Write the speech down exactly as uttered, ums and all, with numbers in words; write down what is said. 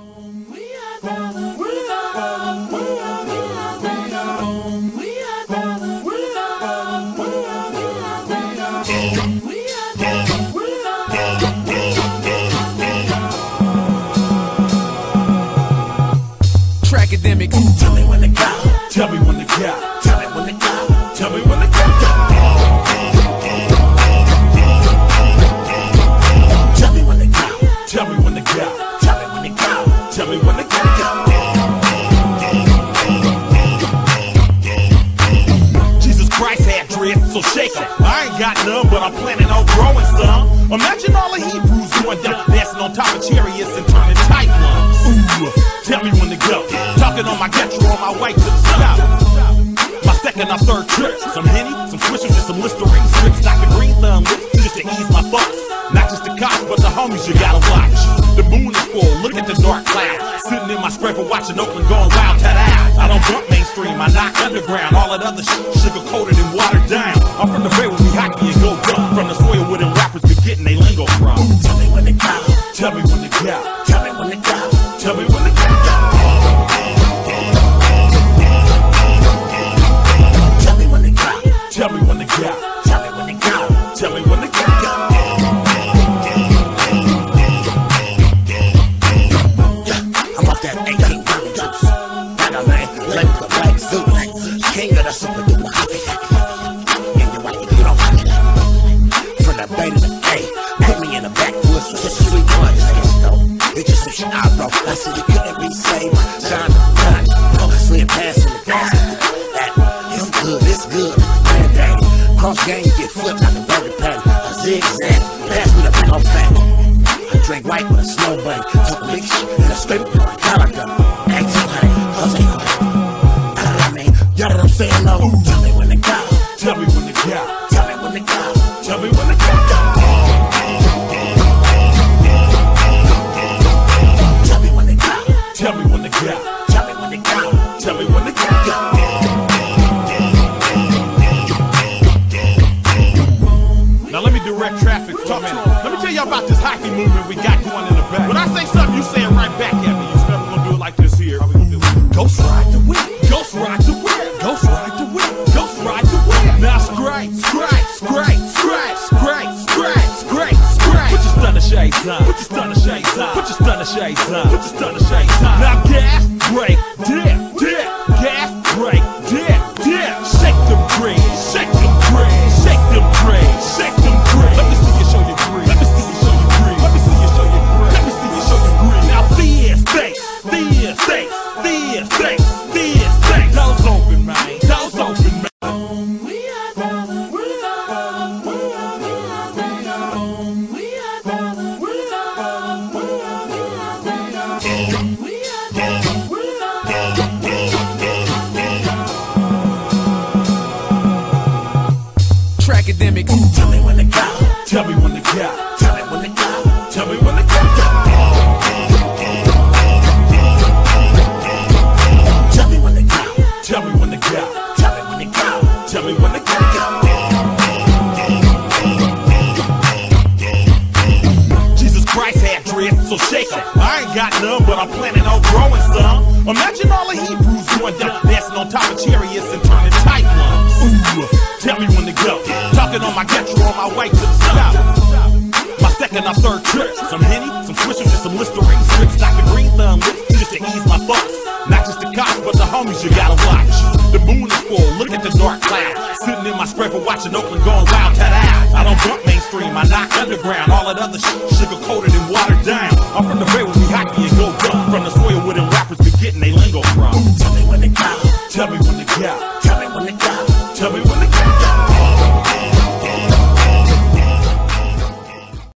Trackademic. Tell me when to go. Tell me when to go. Tell me when to go. Tell me when to go. Tell me when to go. Tell me when to go. Tell me when to go. Tell me when to go. Jesus Christ had dreads, so shake 'em. I ain't got none, but I'm planning on growing some. Imagine all the Hebrews doing that, dancing on top of chariots and turning tight ones. Ooh, tell me when to go. Talking on my getro on my way to the south. My second or third trip. Some Henny, some Swishers, and some Listerine strips. Doctor Green Thumb just to ease my thoughts. Not just the cops, but the homies you gotta watch. The moon is full, look at the dark cloud. Sitting in my scraper watching Oakland going wild. Ta-da! I don't bump mainstream, I knock underground. All that other shit sugar-coated and watered down. I'm from the Bay where we hockey and go dumb. From the soil where them rappers be getting they lingo from. Tell me when to go. Tell me when to go. Tell me when to go. Tell me when to go. Tell me when to go. Tell me when to go. Tell me when to go. Tell me when to go. I'm off that eighteen gummy juice. Got a man, like the black suit. King of the super duper hockey. And your wife, you don't hockey like me. From the bay to the A, put me in the backwoods with the sweet ones. It's just some shit I wrote. I said you couldn't be saved. Shine, shine. Oh, slid past in the gas. That it's good, it's good. Granddaddy. Cross game, get flipped like a burger patty. A zigzag. Pass me the big old fat. I drink white with a snow bunny. Talk big shit and a scrape with a collar gun. Act too honey. Jose honey. You know what I mean? Y'all know what I'm saying, though? Ooh. Tell me when to go. Tell me when to go. Tell me when to go. Tell me when to go. Tell me when to go. Tell me when to go. Tell me when to go. Tell me when to go. Now let me direct traffic. Talk to 'em. Let me tell you about this hockey movement we got going in the back. When I say something, you say it right back at me. You're never gonna do it like this here. Ghost ride the whip. Ghost ride the whip. Ghost ride the whip. Ghost ride the whip. Now scrape, scrape, scrape, scrape, scrape, scrape, scrape, scrape. Put your stunner shades on. Put your stunner shades on. Put your stunner shades on. Put your stunner shades on. Now gas, brake, dip, dip. Gas, brake, dip, dip. Shake them trees. Shake them trees. Shake them trees. Shake them trees. Let me see you show your grease. Let me see you show your grease. Let me see you show your grease. Let me see you show your grease. Now this face, this face, this face, this face. Doors open, man. Doors open, man. Trackademic. Tell me when to go. Tell me when to go. Tell me when to go. Tell me when to go. Tell me when to go. Tell me when to go. Tell me when to go. Tell me when to go. Jesus Christ had dreads, so shake 'em. I ain't got none, but I'm planning on growing some. Imagine all the Hebrews doing that, dancing on top of chariots and turning tight ones. Ooh, tell me when to go. Talking on my getro on my way to the south. My second or third trip. Some Henny, some Swishers, and some Listerine strips. Doctor Green Thumb just to ease my thoughts. Not just the cops, but the homies you gotta watch. The moon is full, look at the dark cloud. Sitting in my scraper watching Oakland going wild. Ta-da! I don't bump mainstream, I knock underground. All that other shit sugar-coated and watered down. I'm from the Bay where we hockey and go dumb. From the soil where them rappers be getting they lingo from. Tell me when to go. Tell me when to go. Tell me when to go. Tell me when to go.